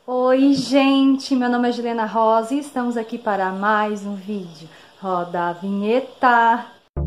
Oi, gente, meu nome é Juliana Rosa e estamos aqui para mais um vídeo. Roda a vinheta!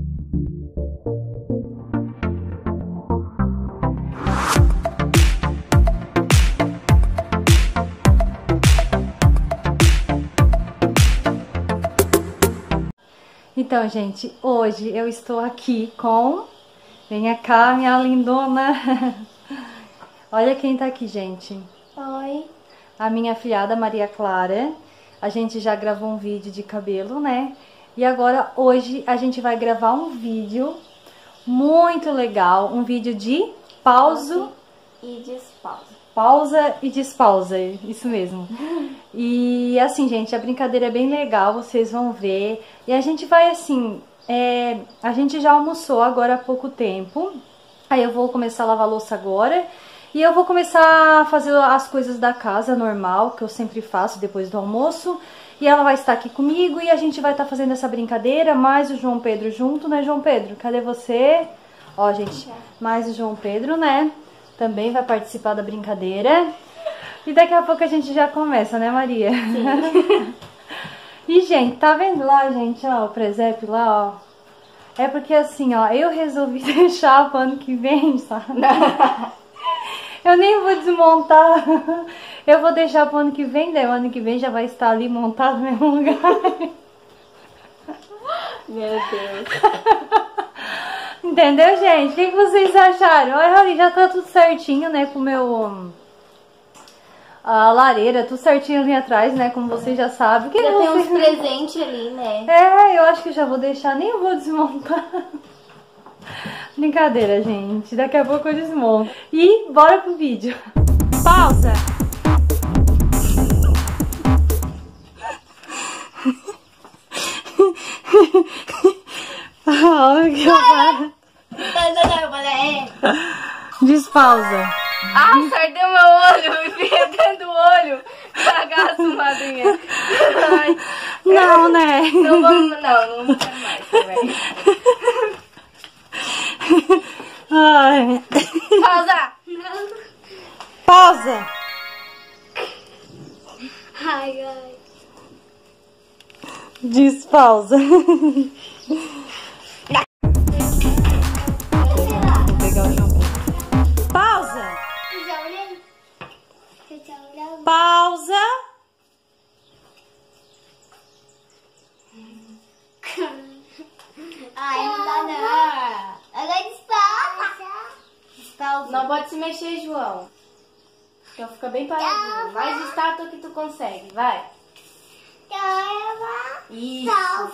Então, gente, hoje eu estou aqui com... Venha cá, minha lindona! Olha quem tá aqui, gente. Oi. A minha afilhada Maria Clara. A gente já gravou um vídeo de cabelo, né? E agora, hoje, a gente vai gravar um vídeo muito legal. Um vídeo de pausa E despausa. Pausa e despausa, isso mesmo. E assim, gente, a brincadeira é bem legal, vocês vão ver. E a gente vai assim, a gente já almoçou agora há pouco tempo. Aí eu vou começar a lavar a louça agora. E eu vou começar a fazer as coisas da casa normal, que eu sempre faço depois do almoço. E ela vai estar aqui comigo e a gente vai estar fazendo essa brincadeira, mais o João Pedro junto, né, João Pedro? Cadê você? Ó, gente, mais o João Pedro, né? Também vai participar da brincadeira. E daqui a pouco a gente já começa, né, Maria? Sim. E, gente, tá vendo lá, gente, ó, o presépio lá, ó? É porque assim, ó, eu resolvi deixar pro ano que vem, sabe? Eu nem vou desmontar. Eu vou deixar pro ano que vem, daí o ano que vem já vai estar ali montado no mesmo lugar. Meu Deus. Entendeu, gente? O que vocês acharam? Olha ali, já tá tudo certinho, né? Com o meu... A lareira, tudo certinho ali atrás, né? Como vocês já sabem. Já tem uns presentes ali, né? Eu acho que eu já vou deixar, nem vou desmontar. Brincadeira, gente. Daqui a pouco eu desmonto. E bora pro vídeo. Pausa! Despausa. Ah, sardeu meu olho, me enfia dentro do olho. Cagaço, madrinha. Ai, Não, né? não quero mais também. Ai. Pausa! Pausa! Ai, ai. Despausa. Pausa! Pausa! Ai, não dá não. Ela é despausa. Não pode se mexer, João. Então fica bem paradinho. Mais estátua que tu consegue, vai. Isso.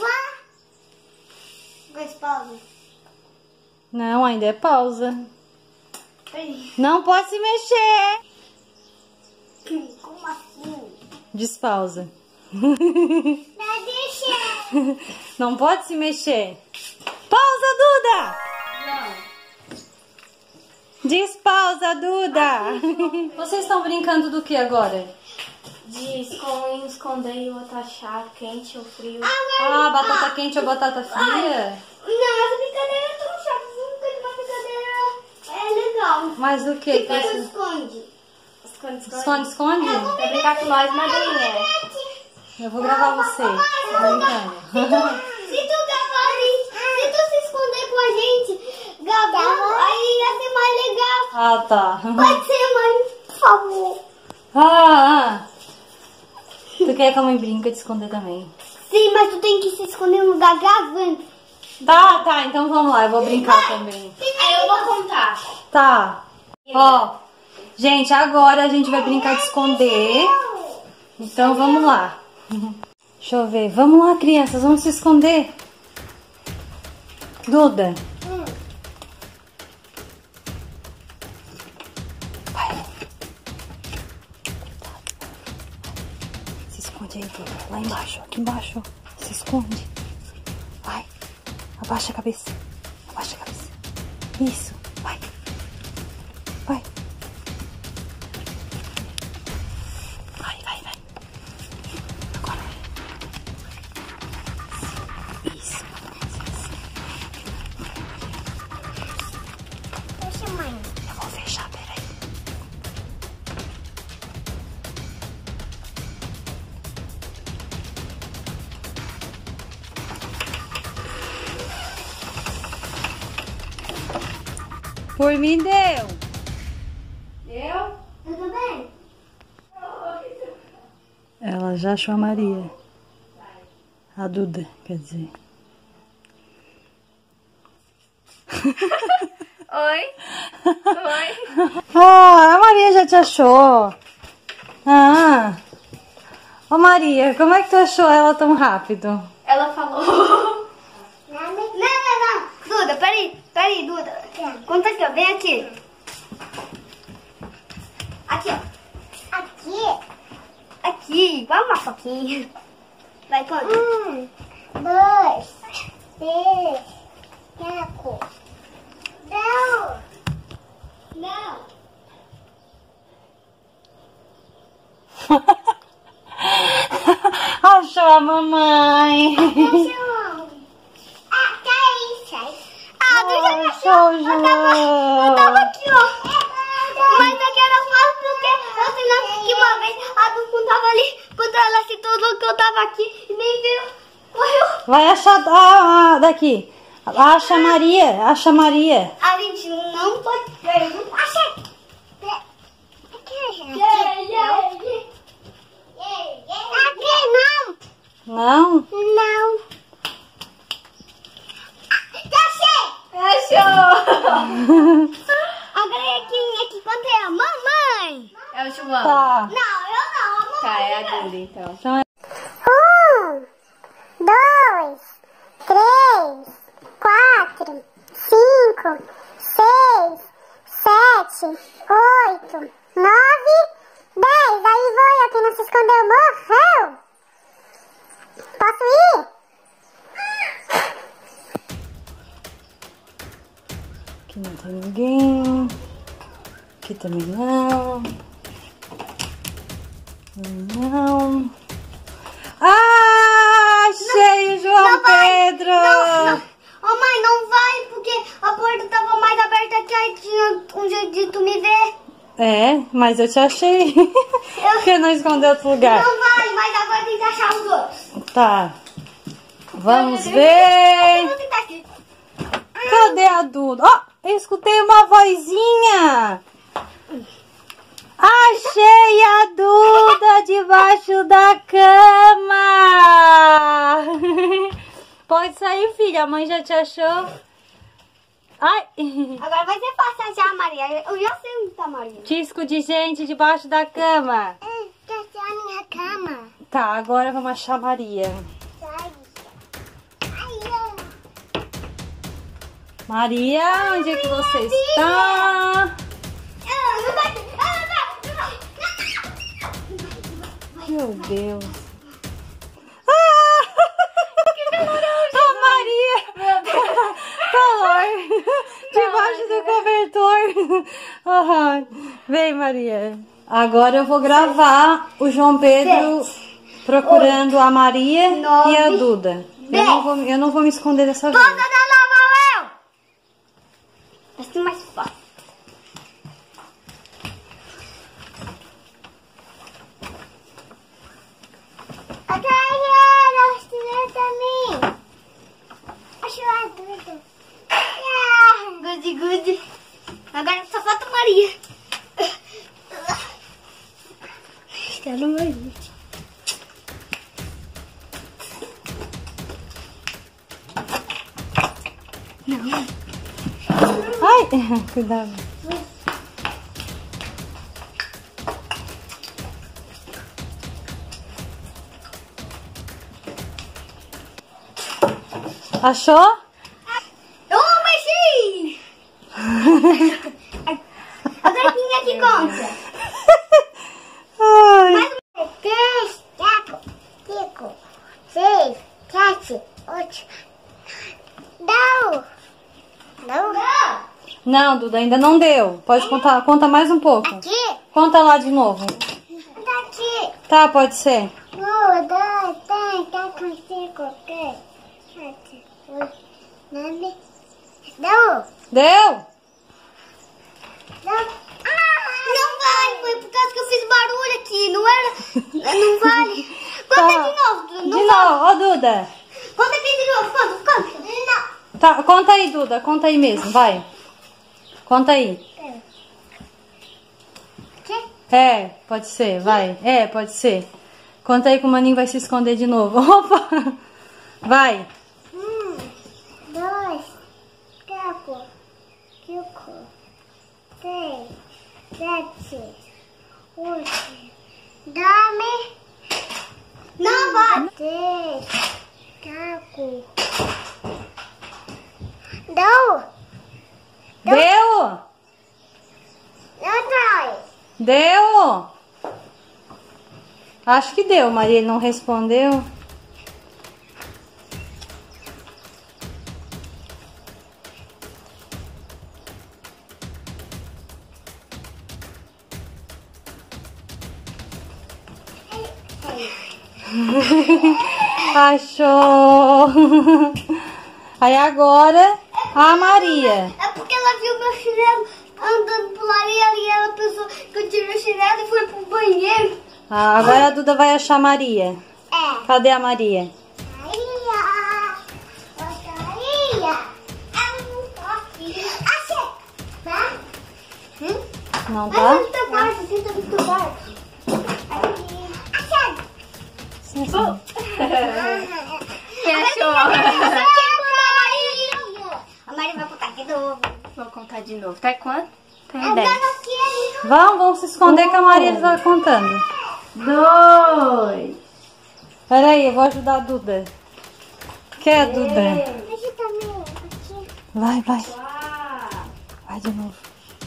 Pausa. Não, ainda é pausa. Não pode se mexer. Como assim? Despausa. Não deixa. Não pode se mexer. Pausa, Duda! Não. Despausa, Duda! Vocês estão brincando do que agora? De esconder e o outro achar quente ou frio. Ah, batata quente ou batata fria? Não, essa brincadeira é tão chata. Uma brincadeira é legal. Mas o que? Esconde. Esconde, esconde? Quer brincar com nós, madrinha? Eu vou gravar você. Tá brincando? Se tu se esconder com a gente, gravando, aí ia ser mais legal. Ah, tá. Pode ser, mãe, por favor. Ah. Tu quer que a mãe brinca de esconder também? Sim, mas tu tem que se esconder em um lugar gravando. Tá, então vamos lá, eu vou brincar também. Aí eu vou contar. Tá. Ó, gente, agora a gente vai brincar de esconder. Então vamos lá. Deixa eu ver. Vamos lá, crianças, vamos se esconder. Duda. Vai. Se esconde aí, Duda. Lá embaixo, aqui embaixo. Se esconde. Vai. Abaixa a cabeça. Abaixa a cabeça. Isso. Vai. Vai. Vai. Agora. Isso. Deixa, mãe. Eu vou fechar, peraí. Por mim deu. Eu também. Ela já achou a Maria. A Duda, quer dizer. Oi. Oi. Ah, a Maria já te achou. Ah. Ô Maria, como é que tu achou ela tão rápido? Ela falou. Não. Duda, peraí, Duda. Conta aqui, ó. Vem aqui. Aqui, ó. Aqui. Vamos uma foquinha. Vai, conta. 1, 2, 3, 4. Não. Achou a mamãe. Achou, João. Eu tava aqui, ó. Mas eu quero falar porque eu sei que uma vez a Duda não tava ali. Quando ela se tornou que eu tava aqui e nem viu. Correu. Vai achar daqui. Acha a Maria. Acha a Maria. A gente não pode ver. Achei. Aqui Não? não. Achou! Agora quem é que conta é a mamãe. É o João. Tá. Não, eu não, a mamãe. Tá, é a Duda, então. Então é 1, 2, 3, 4, 5, 6, 7, 8, 9, 10. Aí vai, ó, quem não se escondeu morreu. Posso ir? aqui não tem ninguém. Aqui também não. Não. Ah, achei o João Pedro! Não. Ô mãe, não vai porque a porta tava mais aberta que aí tinha um jeito de tu me ver. É, mas eu te achei. Porque não escondeu outro lugar. Não vai, mas agora tem que achar os outros. Tá. Vamos ver. Eu vou tentar aqui. Cadê a Duda? Ó, eu escutei uma vozinha. Achei a Duda debaixo da cama. Pode sair, filha. A mãe já te achou. Ai. Agora vai ser fácil achar a Maria. Eu já sei onde tá a Maria. Disco de gente debaixo da cama. Essa é a minha cama. Tá, agora vamos achar a Maria. Maria, onde é que você está? Meu Deus. A Maria! Calor! Debaixo do cobertor. Ai, vem, Maria. Agora eu vou gravar o João Pedro procurando a Maria e a Duda. Eu não vou me esconder dessa vez. Toda da Nova eu! Vai ser mais fácil. A Carreira, você também. Achou a Duda. Good. Agora só falta a Maria. Está no meu jeito. Ai, cuidado. Achou? Eu mexi! Agora quem é que conta? Ai. 3, 4, 5, 6, 7, 8. Não. Não, Duda, ainda não deu. Pode contar, conta mais um pouco. Aqui. Conta lá de novo. Daqui. Tá, pode ser. 1, 2, 3, 4, 5, 6, 7, 8, 9. Não. Deu? Não. Não vai, foi por causa que eu fiz barulho aqui, não era? Não vale. Conta Tá. de novo, Duda. De novo, ó, Duda. Conta aqui de novo, conta. Não. Tá, conta aí, Duda. Conta aí mesmo, vai. Conta aí. É, pode ser, vai. É, pode ser. Conta aí que o maninho vai se esconder de novo. Opa! Vai. 2, 4, 5, 6, 7, 8, 9. Não vai. 3, 4. Deu. Deu? Deu? Acho que deu, Maria. Ele não respondeu. Achou. Aí agora a Maria. É porque ela viu meu chinelo andando por lá e ela pensou que eu tirei o chinelo e foi pro banheiro. Ah, agora a Duda vai achar a Maria. É. Cadê a Maria? Maria. Maria. Eu não tô aqui. Achei. Tá? Não tá? Ai, tá baixo, tenta no teu baixo. Achei. Sim, sim. Quem achou? A Maria vai contar de novo. Vou contar de novo. Tá quanto? Tá em Eu 10. tava aqui. Vamos se esconder que a Maria está contando. 2. Peraí, eu vou ajudar a Duda. Quer a Duda? Deixa também aqui. Vai, vai. Vai de novo.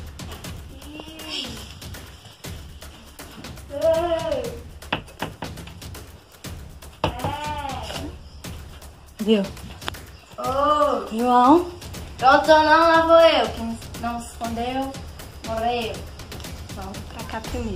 Viu? João? Pronto, não, lá vou eu. Quem não se escondeu, agora eu. Vamos pra cá primeiro.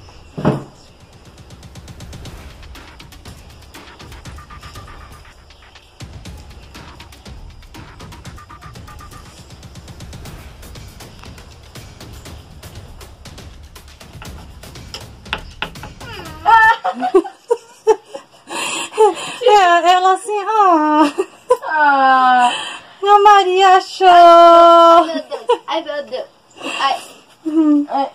Ela assim, Ah, a Maria achou. meu Deus. Ai, meu Deus. Ai. Ai.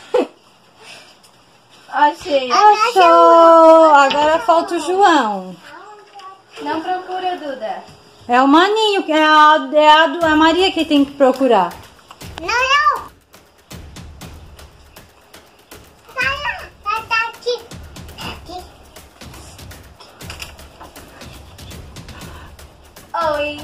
Achei. Achou. Agora falta o João. Não procura, Duda. É o maninho, é a Maria que tem que procurar. Não. Tá aqui. Aqui. Oi.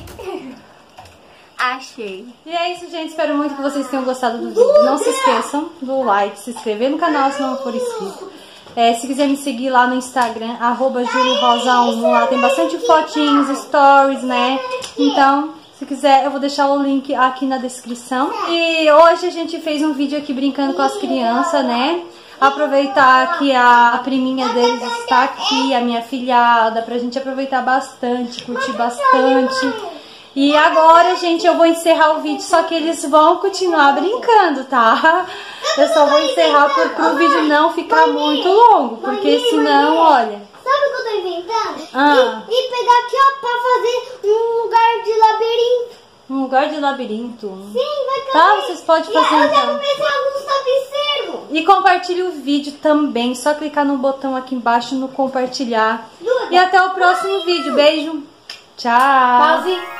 Achei. E é isso, gente. Espero muito que vocês tenham gostado do vídeo. Não se esqueçam do like, se inscrever no canal se não for inscrito. Se quiser me seguir lá no Instagram, @julirosa1. Lá tem bastante fotinhos, stories, né? Então, se quiser, eu vou deixar o link aqui na descrição. E hoje a gente fez um vídeo aqui brincando com as crianças, né? Aproveitar que a priminha deles está aqui, a minha filhada, pra gente aproveitar bastante, curtir bastante. E agora, gente, eu vou encerrar o vídeo, só que eles vão continuar brincando, tá? Eu só vou encerrar pro vídeo não ficar muito longo, porque senão, olha... Sabe o que eu tô inventando? Ah. E pegar aqui, ó, pra fazer um lugar de labirinto. Um lugar de labirinto. Sim, vai Tá, caber. vocês podem E fazer eu então. devo pensar alguns tapiceiros. E compartilhe o vídeo também, só clicar no botão aqui embaixo no compartilhar. Duda. E até o próximo vídeo. Beijo. Tchau. Pause.